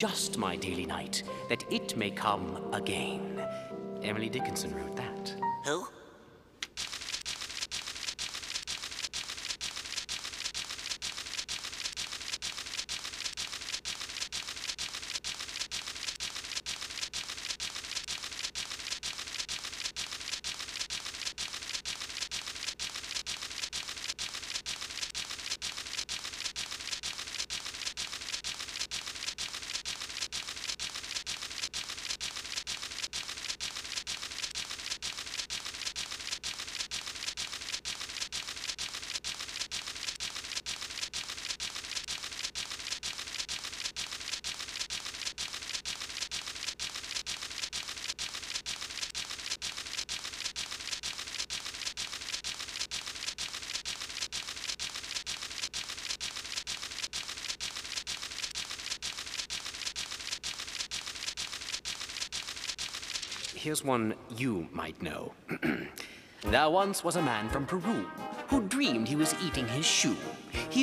just my daily night, that it may come again. Emily Dickinson wrote that. Who? Here's one you might know. There once was a man from Peru who dreamed he was eating his shoe.